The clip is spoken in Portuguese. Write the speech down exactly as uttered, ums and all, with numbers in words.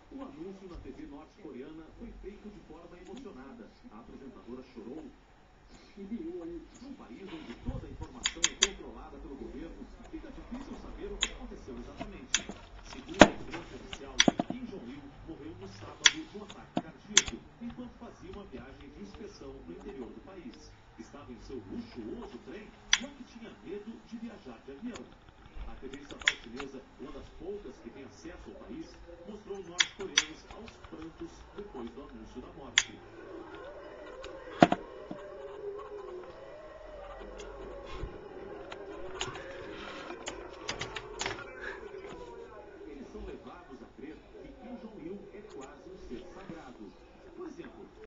O anúncio na T V norte-coreana foi feito de forma emocionada. A apresentadora chorou. Num país onde toda a informação é controlada pelo governo, fica difícil saber